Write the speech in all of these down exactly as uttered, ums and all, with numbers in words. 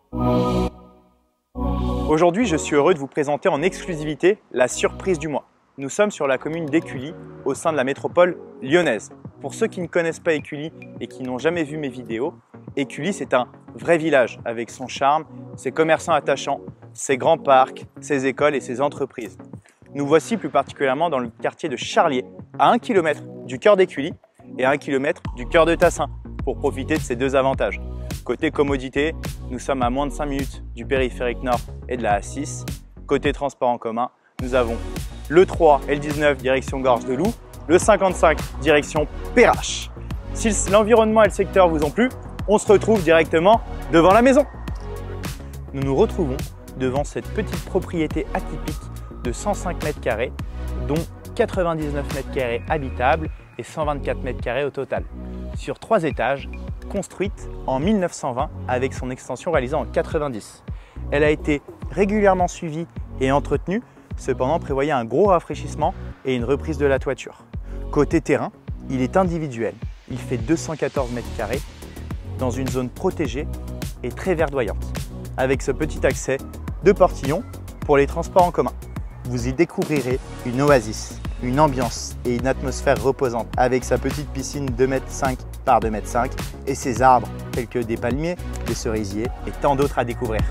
Aujourd'hui, je suis heureux de vous présenter en exclusivité la surprise du mois. Nous sommes sur la commune d'Écully, au sein de la métropole lyonnaise. Pour ceux qui ne connaissent pas Écully et qui n'ont jamais vu mes vidéos, Écully c'est un vrai village avec son charme, ses commerçants attachants, ses grands parcs, ses écoles et ses entreprises. Nous voici plus particulièrement dans le quartier de Charlier, à un kilomètre du cœur d'Écully et à un kilomètre du cœur de Tassin, pour profiter de ces deux avantages. Côté commodité, nous sommes à moins de cinq minutes du périphérique nord et de la A six. Côté transport en commun, nous avons le trois et le dix-neuf direction Gorge de Loup, le cinquante-cinq direction Perrache. Si l'environnement et le secteur vous ont plu, on se retrouve directement devant la maison. Nous nous retrouvons devant cette petite propriété atypique de cent cinq mètres carrés, dont quatre-vingt-dix-neuf mètres carrés habitables et cent vingt-quatre mètres carrés au total, sur trois étages, construite en mille neuf cent vingt avec son extension réalisée en quatre-vingt-dix. Elle a été régulièrement suivie et entretenue, cependant prévoyait un gros rafraîchissement et une reprise de la toiture. Côté terrain, il est individuel. Il fait deux cent quatorze mètres carrés dans une zone protégée et très verdoyante, avec ce petit accès de portillon pour les transports en commun. Vous y découvrirez une oasis, une ambiance et une atmosphère reposante avec sa petite piscine deux mètres cinq par deux mètres cinq et ses arbres tels que des palmiers, des cerisiers et tant d'autres à découvrir.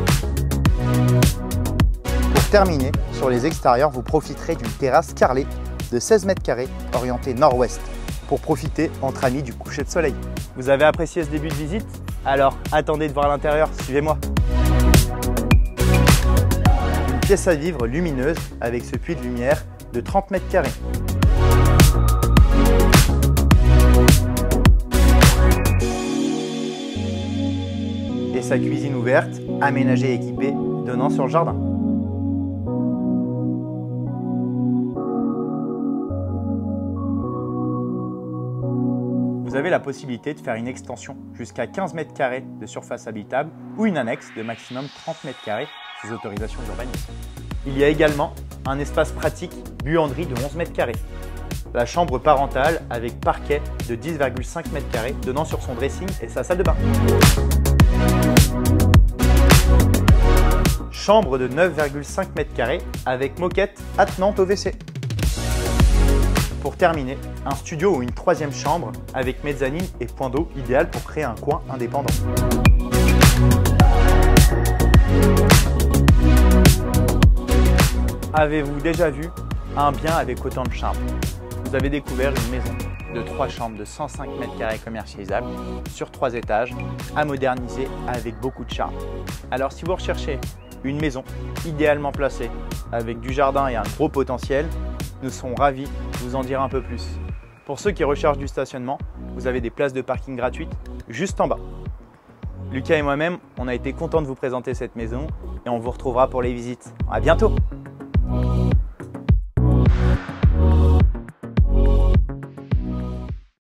Pour terminer, sur les extérieurs, vous profiterez d'une terrasse carrelée de seize mètres carrés orientée nord-ouest pour profiter entre amis du coucher de soleil. Vous avez apprécié ce début de visite? Alors attendez de voir l'intérieur, suivez-moi. Une pièce à vivre lumineuse avec ce puits de lumière de trente mètres carrés. Et sa cuisine ouverte, aménagée et équipée, donnant sur le jardin. Vous avez la possibilité de faire une extension jusqu'à quinze mètres carrés de surface habitable ou une annexe de maximum trente mètres carrés sous autorisation d'urbanisme. Il y a également un espace pratique buanderie de onze mètres carrés. La chambre parentale avec parquet de dix virgule cinq mètres carrés donnant sur son dressing et sa salle de bain. Chambre de neuf virgule cinq mètres carrés avec moquette attenante au W C. Pour terminer, un studio ou une troisième chambre avec mezzanine et point d'eau idéal pour créer un coin indépendant. Avez-vous déjà vu un bien avec autant de charme? Vous avez découvert une maison de trois chambres de cent cinq mètres carrés commercialisables sur trois étages à moderniser avec beaucoup de charme. Alors si vous recherchez une maison idéalement placée avec du jardin et un gros potentiel, nous serons ravis de vous en dire un peu plus. Pour ceux qui recherchent du stationnement, vous avez des places de parking gratuites juste en bas. Lucas et moi-même, on a été contents de vous présenter cette maison et on vous retrouvera pour les visites. À bientôt!